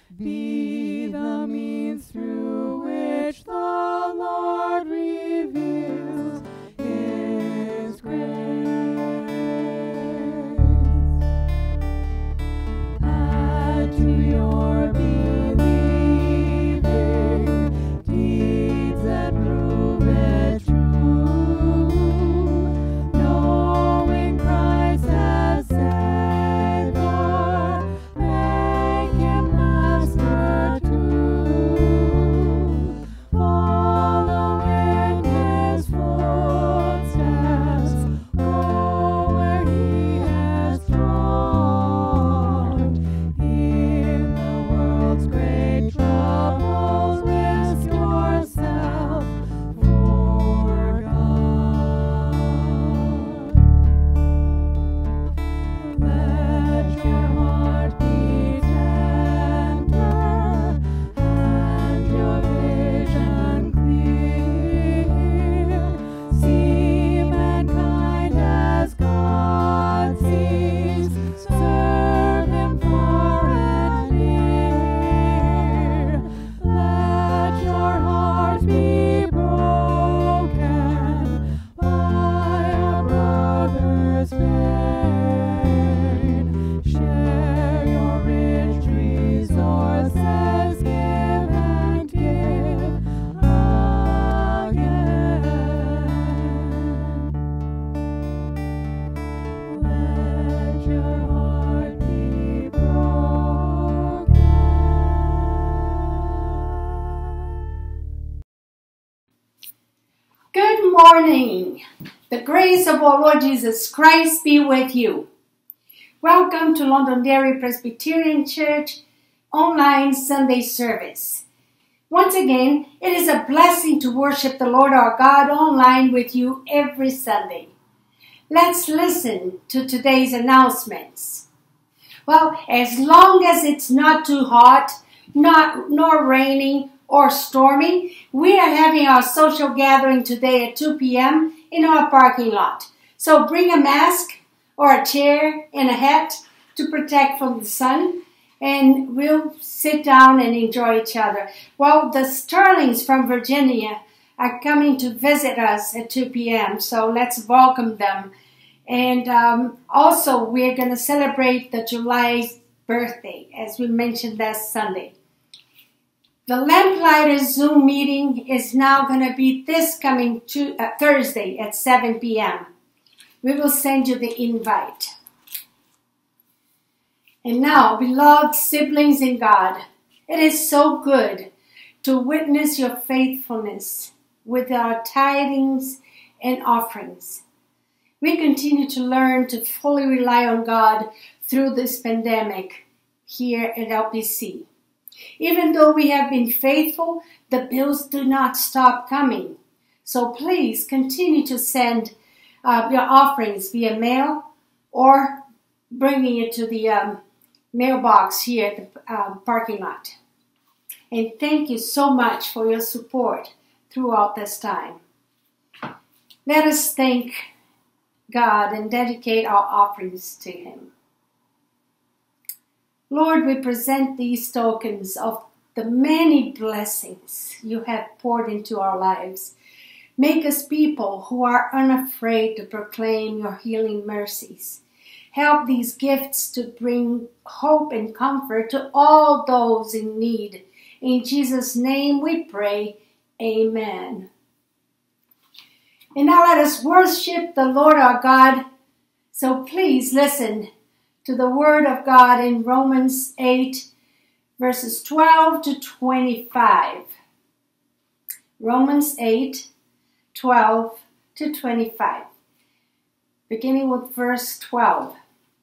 be the means through which the Lord reveals His grace. Add to your believing deeds that prove it true, knowing Christ has Savior, make Him Master too. Follow in His footsteps, go where He has trod. In the world's great troubles, risk yourself for God. Let your heart be tender and your vision clear. See mankind as God sees, serve Him far and near. Let your heart be broken by a brother's pain. Share your rich resources, give and give again. Let your heart be broken. Good morning. The grace of our Lord Jesus Christ be with you. Welcome to Londonderry Presbyterian Church online Sunday service. Once again, it is a blessing to worship the Lord our God online with you every Sunday. Let's listen to today's announcements. Well, as long as it's not too hot, nor raining or stormy, we are having our social gathering today at 2 p.m. in our parking lot. So bring a mask or a chair and a hat to protect from the sun, and we'll sit down and enjoy each other. Well, the Sterlings from Virginia are coming to visit us at 2 p.m., so let's welcome them. And also, we're going to celebrate the July's birthday, as we mentioned last Sunday. The Lamplighters Zoom meeting is now going to be this coming Thursday at 7 p.m. We will send you the invite. And now, beloved siblings in God, it is so good to witness your faithfulness with our tithings and offerings. We continue to learn to fully rely on God through this pandemic here at LPC. Even though we have been faithful, the bills do not stop coming. So please continue to send your offerings via mail or bringing it to the mailbox here at the parking lot. And thank you so much for your support throughout this time. Let us thank God and dedicate our offerings to Him. Lord, we present these tokens of the many blessings you have poured into our lives. Make us people who are unafraid to proclaim your healing mercies. Help these gifts to bring hope and comfort to all those in need. In Jesus' name we pray, amen. And now let us worship the Lord our God. So please listen to the word of God in Romans 8, verses 12 to 25. Romans 8, 12 to 25. Beginning with verse 12.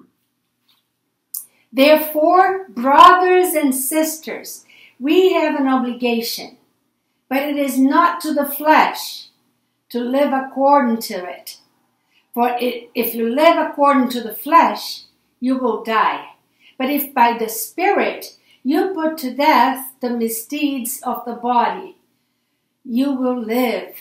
Therefore, brothers and sisters, we have an obligation, but it is not to the flesh to live according to it. For if you live according to the flesh, you will die. But if by the Spirit you put to death the misdeeds of the body, you will live.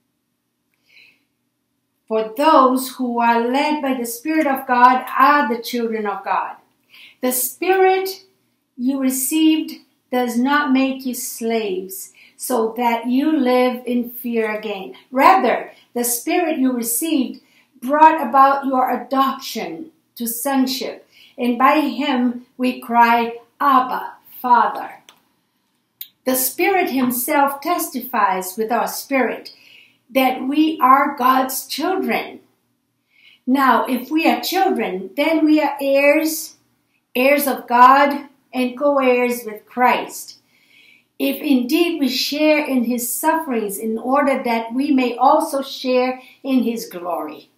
For those who are led by the Spirit of God are the children of God. The Spirit you received does not make you slaves, so that you live in fear again. Rather, the Spirit you received brought about your adoption to sonship, and by him we cry, Abba, Father. The Spirit himself testifies with our spirit that we are God's children. Now, if we are children, then we are heirs, heirs of God, and co-heirs with Christ, if indeed we share in his sufferings, in order that we may also share in his glory.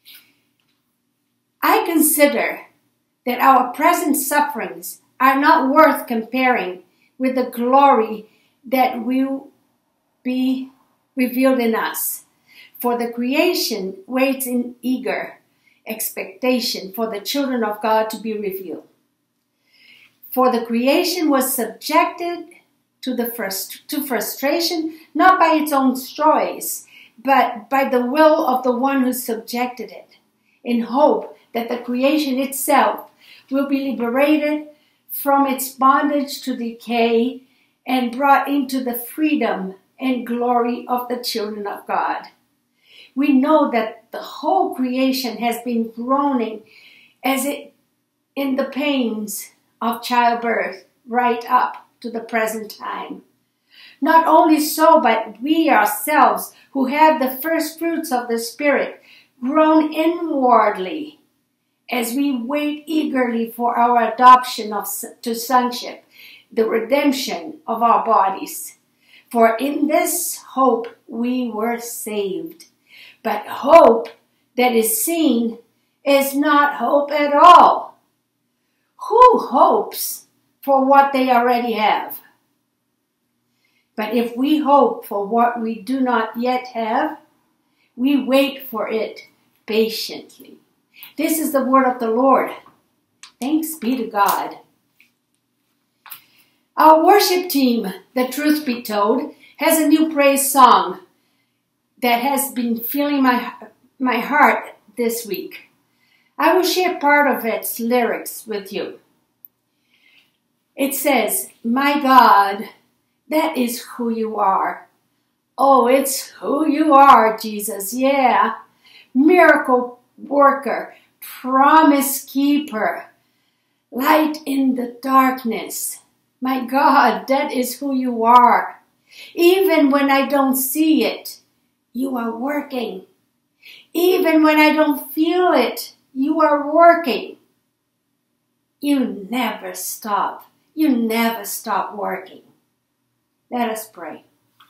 I consider that our present sufferings are not worth comparing with the glory that will be revealed in us. For the creation waits in eager expectation for the children of God to be revealed. For the creation was subjected to frustration, not by its own choice, but by the will of the one who subjected it, in hope that the creation itself will be liberated from its bondage to decay and brought into the freedom and glory of the children of God. We know that the whole creation has been groaning as it in the pains of childbirth right up to the present time. Not only so, but we ourselves, who have the first fruits of the Spirit, groan inwardly as we wait eagerly for our adoption to sonship, the redemption of our bodies. For in this hope we were saved. But hope that is seen is not hope at all. Who hopes for what they already have? But if we hope for what we do not yet have, we wait for it patiently. This is the word of the Lord. Thanks be to God. Our worship team, the truth be told, has a new praise song that has been filling my heart this week. I will share part of its lyrics with you. It says, my God, that is who you are. Oh, it's who you are, Jesus, yeah. Miracle worker, promise keeper, light in the darkness. My God, that is who you are. Even when I don't see it, you are working. Even when I don't feel it, you are working. You never stop. You never stop working. Let us pray.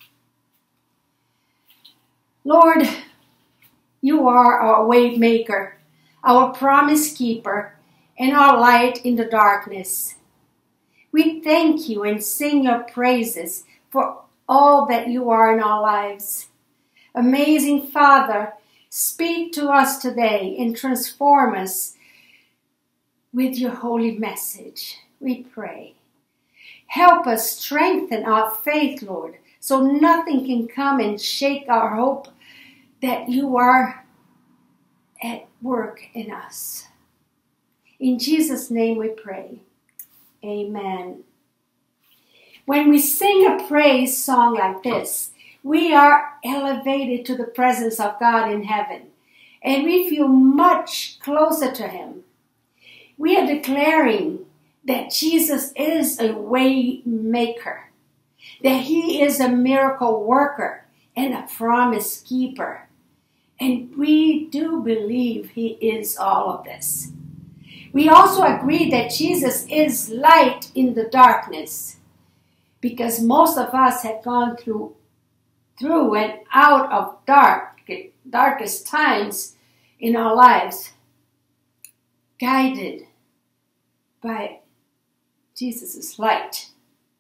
Lord, you are our way maker, our promise keeper, and our light in the darkness. We thank you and sing your praises for all that you are in our lives. Amazing Father, speak to us today and transform us with your holy message, we pray. Help us strengthen our faith, Lord, so nothing can come and shake our hope that you are at work in us. In Jesus' name we pray. Amen. When we sing a praise song like this, we are elevated to the presence of God in heaven, and we feel much closer to him. We are declaring that Jesus is a way maker, that he is a miracle worker and a promise keeper. And we do believe he is all of this. We also agree that Jesus is light in the darkness, because most of us have gone through and out of darkest times in our lives, guided by Jesus' light.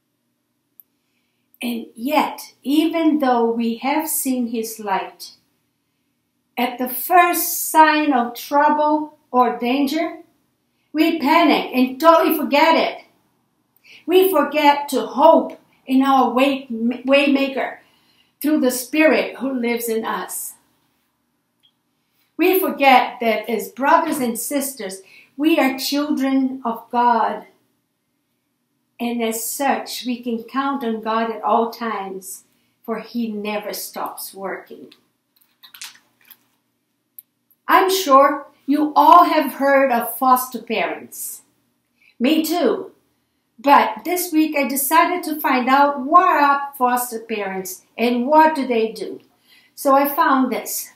And yet, even though we have seen his light, at the first sign of trouble or danger, we panic and totally forget it. We forget to hope in our waymaker through the Spirit who lives in us. We forget that as brothers and sisters, we are children of God, And as such, we can count on God at all times, for He never stops working. I'm sure you all have heard of foster parents. Me too. But this week I decided to find out what are foster parents and what do they do. So I found this.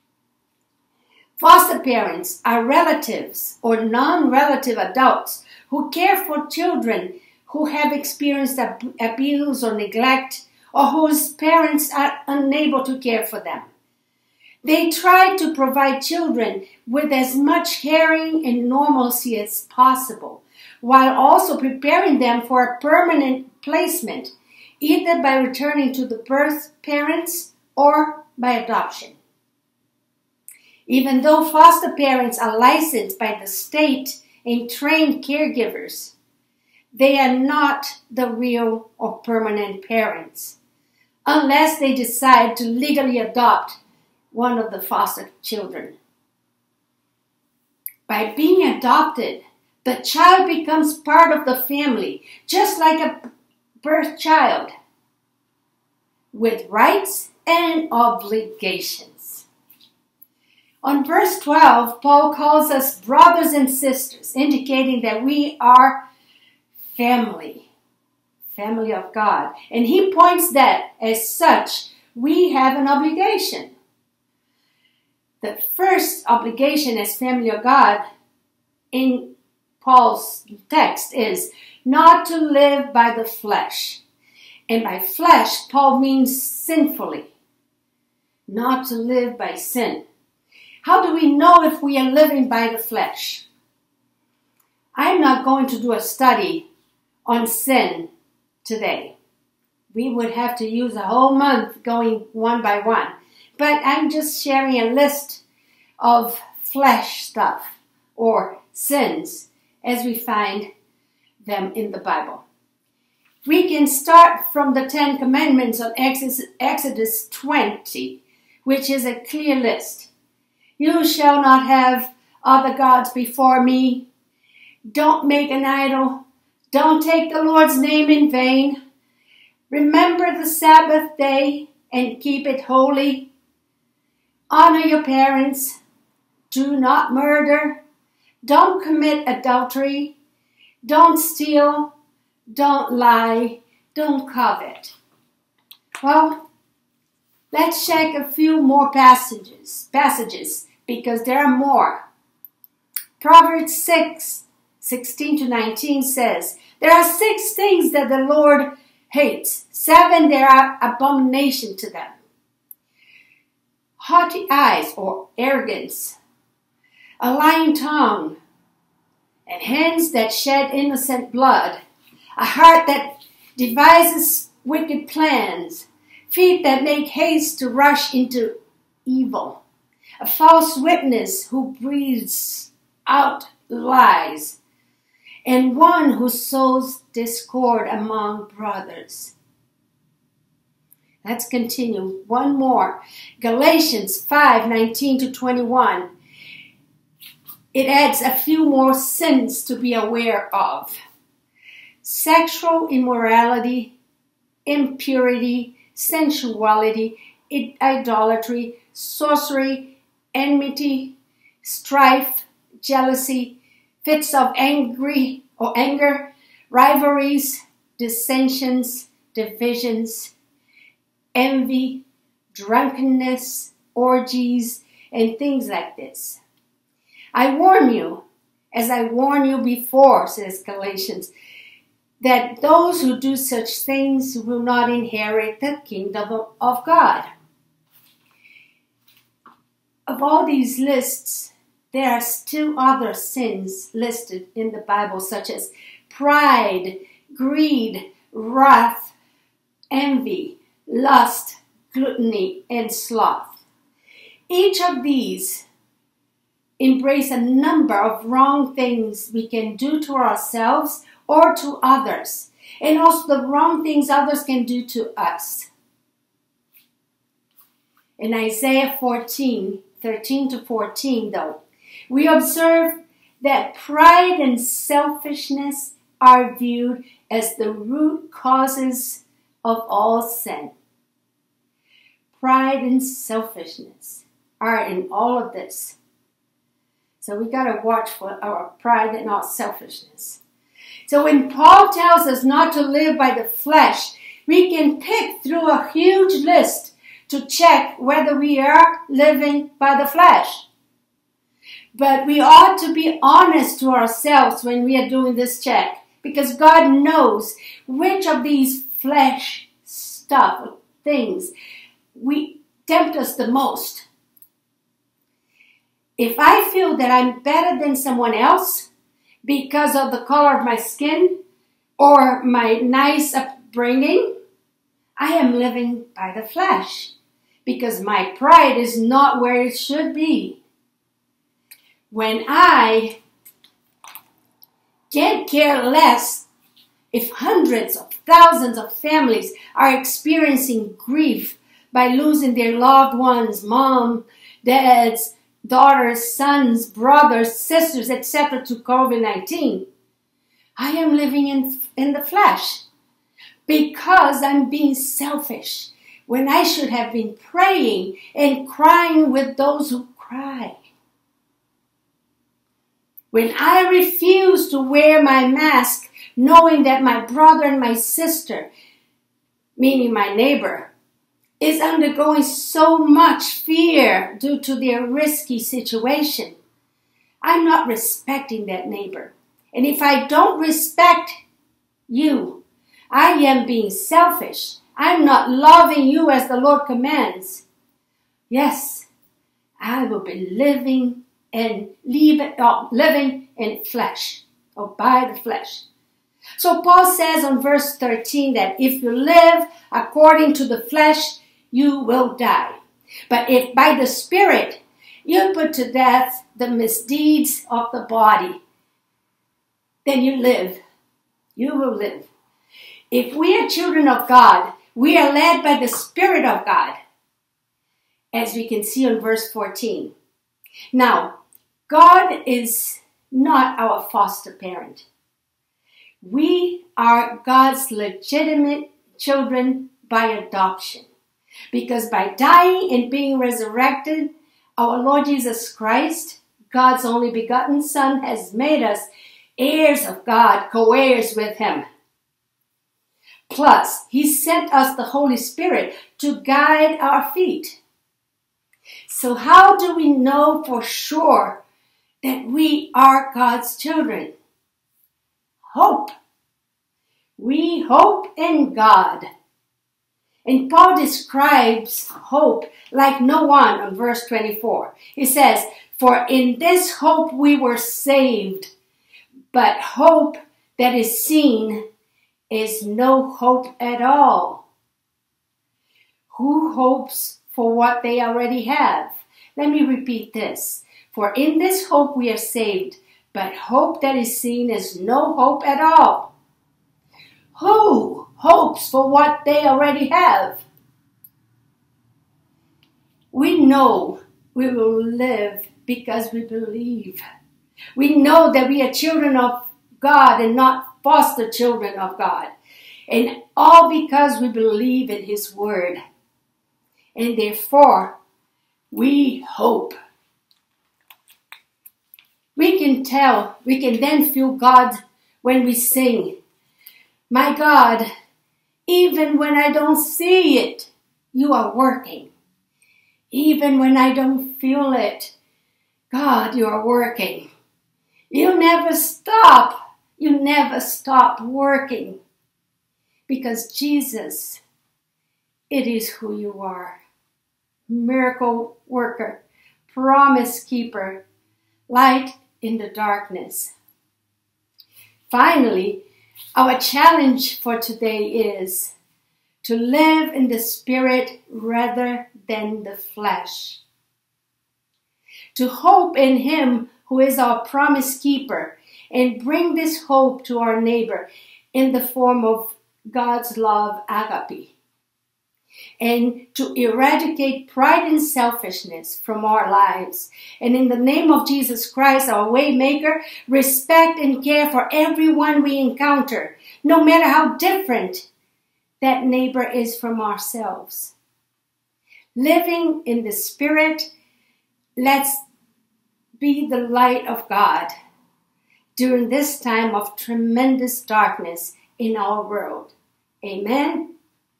Foster parents are relatives or non-relative adults who care for children who have experienced abuse or neglect, or whose parents are unable to care for them. They try to provide children with as much caring and normalcy as possible, while also preparing them for a permanent placement, either by returning to the birth parents or by adoption. Even though foster parents are licensed by the state and trained caregivers, they are not the real or permanent parents, unless they decide to legally adopt one of the foster children. By being adopted, the child becomes part of the family, just like a birth child, with rights and obligations. On verse 12, Paul calls us brothers and sisters, indicating that we are family of God. And he points that, as such, we have an obligation. The first obligation as family of God in Paul's text is not to live by the flesh. And by flesh, Paul means sinfully, not to live by sin. How do we know if we are living by the flesh? I'm not going to do a study on sin today. We would have to use a whole month going one by one. But I'm just sharing a list of flesh stuff or sins as we find them in the Bible. We can start from the 10 Commandments on Exodus 20, which is a clear list. You shall not have other gods before me. Don't make an idol. Don't take the Lord's name in vain. Remember the Sabbath day and keep it holy. Honor your parents. Do not murder. Don't commit adultery. Don't steal. Don't lie. Don't covet. Well, let's check a few more passages because there are more. Proverbs 6:16 to 19 says, there are 6 things that the Lord hates. 7 there are abomination to them. Haughty eyes or arrogance, a lying tongue, and hands that shed innocent blood, a heart that devises wicked plans, feet that make haste to rush into evil, a false witness who breathes out lies, and one who sows discord among brothers. Let's continue. One more. Galatians 5:19 to 21. It adds a few more sins to be aware of. Sexual immorality, impurity, sensuality, idolatry, sorcery, enmity, strife, jealousy, fits of anger, rivalries, dissensions, divisions, envy, drunkenness, orgies, and things like this. I warn you, as I warned you before, says Galatians, that those who do such things will not inherit the kingdom of God. Of all these lists, there are still other sins listed in the Bible, such as pride, greed, wrath, envy, lust, gluttony, and sloth. Each of these embrace a number of wrong things we can do to ourselves or to others, and also the wrong things others can do to us. In Isaiah 14:13 to 14, though, we observe that pride and selfishness are viewed as the root causes of all sin. Pride and selfishness are in all of this. So we got to watch for our pride and our selfishness. So when Paul tells us not to live by the flesh, we can pick through a huge list to check whether we are living by the flesh. But we ought to be honest to ourselves when we are doing this check, because God knows which of these flesh stuff, things, we tempt us the most. If I feel that I'm better than someone else because of the color of my skin or my nice upbringing, I am living by the flesh because my pride is not where it should be. When I can't care less if hundreds of thousands of families are experiencing grief by losing their loved ones, mom, dads, daughters, sons, brothers, sisters, etc. to COVID-19, I am living in the flesh because I'm being selfish when I should have been praying and crying with those who cry. When I refuse to wear my mask, knowing that my brother and my sister, meaning my neighbor, is undergoing so much fear due to their risky situation, I'm not respecting that neighbor. And if I don't respect you, I am being selfish. I'm not loving you as the Lord commands. Yes, I will be living in flesh, or by the flesh. So Paul says on verse 13 that if you live according to the flesh, you will die. But if by the Spirit you put to death the misdeeds of the body, then you live. You will live. If we are children of God, we are led by the Spirit of God, as we can see on verse 14. Now, God is not our foster parent. We are God's legitimate children by adoption. Because by dying and being resurrected, our Lord Jesus Christ, God's only begotten Son, has made us heirs of God, co-heirs with Him. Plus, He sent us the Holy Spirit to guide our feet. So how do we know for sure that we are God's children? Hope. We hope in God. And Paul describes hope like no one on verse 24. He says, "For in this hope we were saved, but hope that is seen is no hope at all." Who hopes for what they already have? Let me repeat this. For in this hope we are saved, but hope that is seen is no hope at all. Who hopes for what they already have? We know we will live because we believe. We know that we are children of God and not foster children of God. And all because we believe in His Word. And therefore, we hope. We can then feel God when we sing, "My God, even when I don't see it, you are working. Even when I don't feel it, God, you are working. You never stop. You never stop working. Because Jesus, it is who you are. Miracle worker, promise keeper, light in the darkness." Finally, our challenge for today is to live in the Spirit rather than the flesh. To hope in Him who is our promise keeper and bring this hope to our neighbor in the form of God's love, agape. And to eradicate pride and selfishness from our lives. And in the name of Jesus Christ, our way maker, respect and care for everyone we encounter, no matter how different that neighbor is from ourselves. Living in the Spirit, let's be the light of God during this time of tremendous darkness in our world. Amen.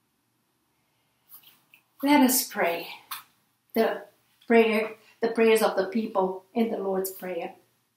Let us pray the prayers of the people in the Lord's Prayer.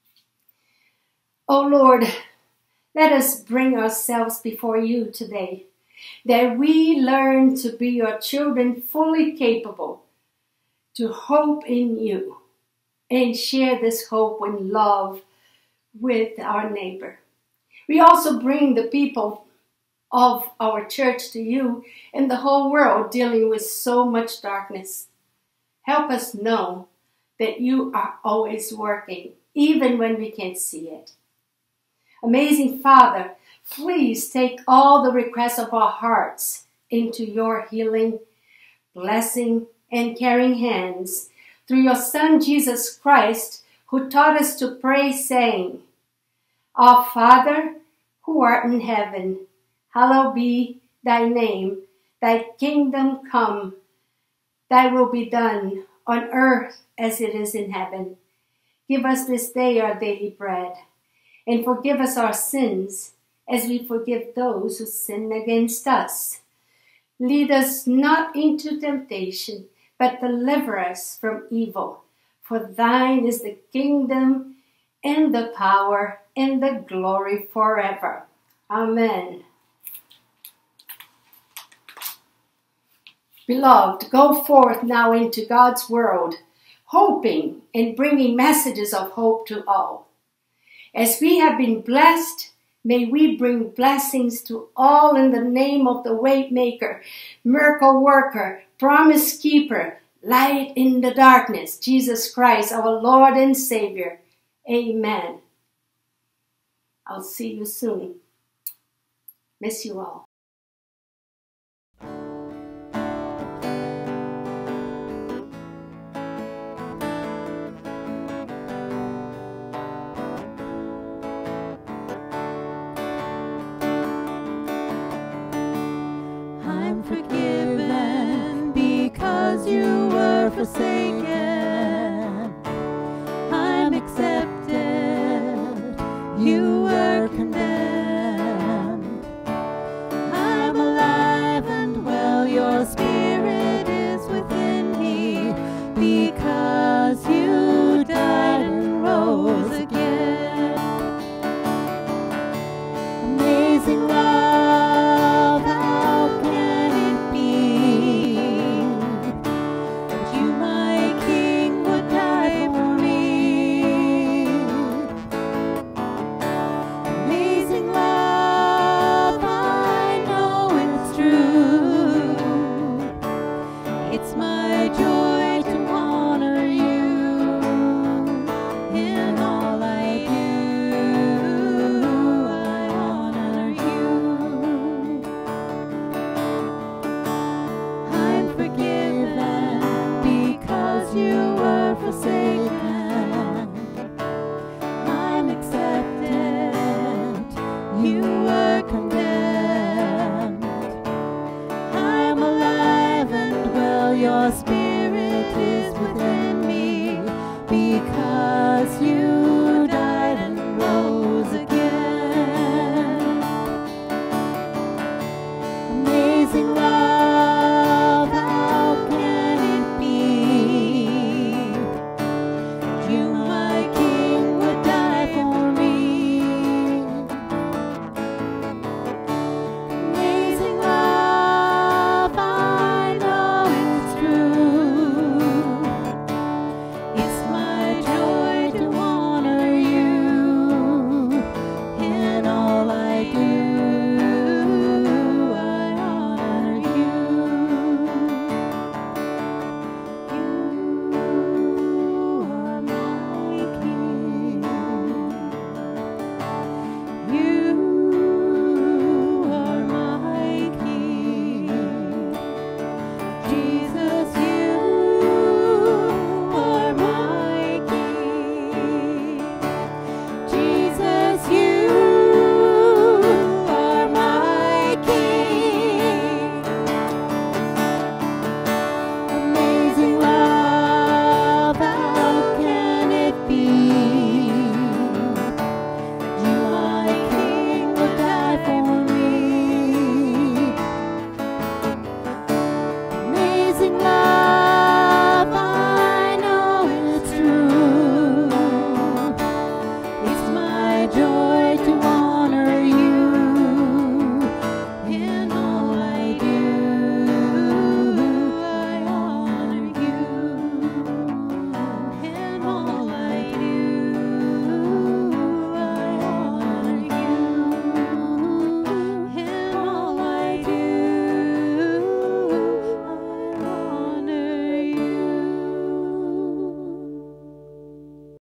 Oh Lord, let us bring ourselves before you today, that we learn to be your children, fully capable to hope in you and share this hope and love with our neighbor. We also bring the people of our church to you and the whole world dealing with so much darkness. Help us know that you are always working, even when we can't see it. Amazing Father, please take all the requests of our hearts into your healing, blessing, and caring hands through your Son, Jesus Christ, who taught us to pray, saying, Our Father, who art in heaven, hallowed be thy name. Thy kingdom come. Thy will be done on earth as it is in heaven. Give us this day our daily bread, and forgive us our sins as we forgive those who sin against us. Lead us not into temptation, but deliver us from evil. For thine is the kingdom and the power and the glory forever. Amen. Beloved, go forth now into God's world, hoping and bringing messages of hope to all. As we have been blessed, may we bring blessings to all in the name of the Waymaker, miracle worker, promise keeper, light in the darkness, Jesus Christ, our Lord and Savior. Amen. I'll see you soon. Miss you all.